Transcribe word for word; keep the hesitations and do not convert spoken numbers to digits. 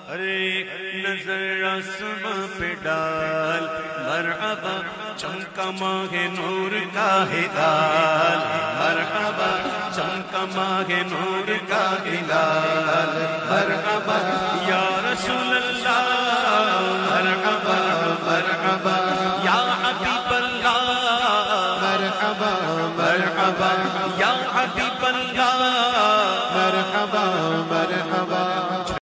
अरे नजर आसमां पे डाल मरहबा चमका माहे नूर का हिलाल, मरहबा चमका माहे नूर का हिलाल, मरहबा या रसूल अल्लाह, मरहबा मरहबा या हबीब अल्लाह, मरहबा मरहबा या हबीब अल्लाह, मरहबा मरहबा